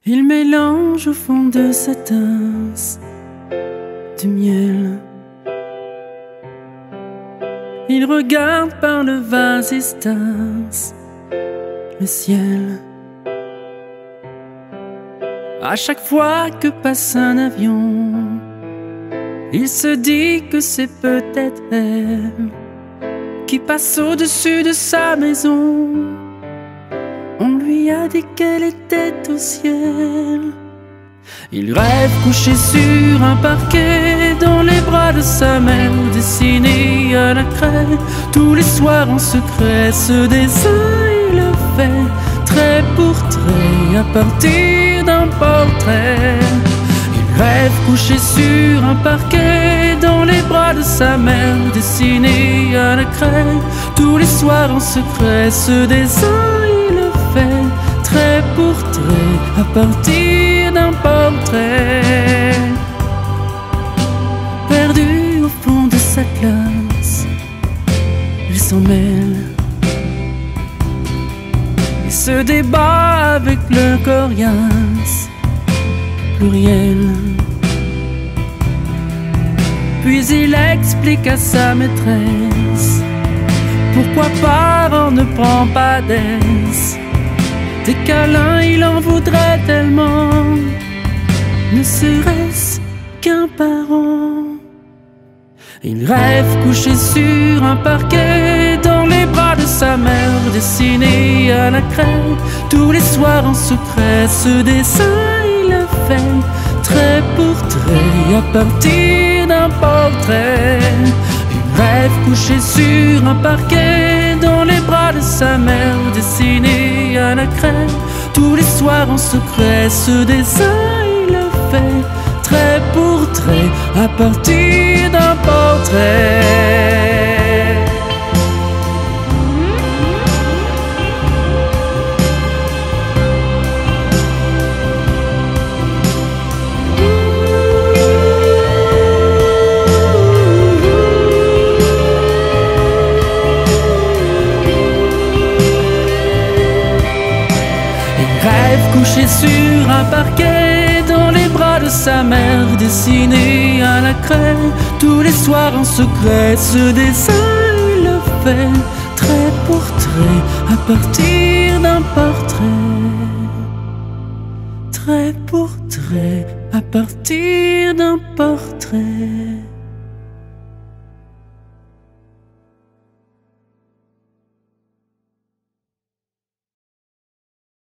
Il mélange au fond de sa tasse du miel. Il regarde par le vase et se tasse le ciel. À chaque fois que passe un avion, il se dit que c'est peut-être elle qui passe au-dessus de sa maison. On lui a dit qu'elle était au ciel. Il rêve couché sur un parquet, dans les bras de sa mère, dessiné à la craie. Tous les soirs en secret, ce dessin il le fait, trait pour trait, à partir d'un portrait. Il rêve couché sur un parquet, dans les bras de sa mère, dessiné à la craie. Tous les soirs en secret, ce dessin il le fait, trait pour trait, à partir d'un portrait. Perdu au fond de sa classe, il s'en mêle et se débat avec le coriace pluriel. Puis il explique à sa maîtresse pourquoi parent ne prend pas d'aise. Des câlins il en voudrait tellement, ne serait-ce qu'un parent. Il rêve couché sur un parquet, dans les bras de sa mère, dessiné à la craie. Tous les soirs en secret, ce dessin il le fait, trait pour trait, à partir d'un portrait. Il rêve couché sur un parquet, dans les bras de sa mère, dessiné à la craie. Tous les soirs en secret, ce dessin il le fait, trait pour trait, à partir d'un portrait. Couché sur un parquet, dans les bras de sa mère, dessiné à la craie. Tous les soirs en secret, ce dessin il le fait, trait pour trait, à partir d'un portrait. Trait pour trait, à partir d'un portrait.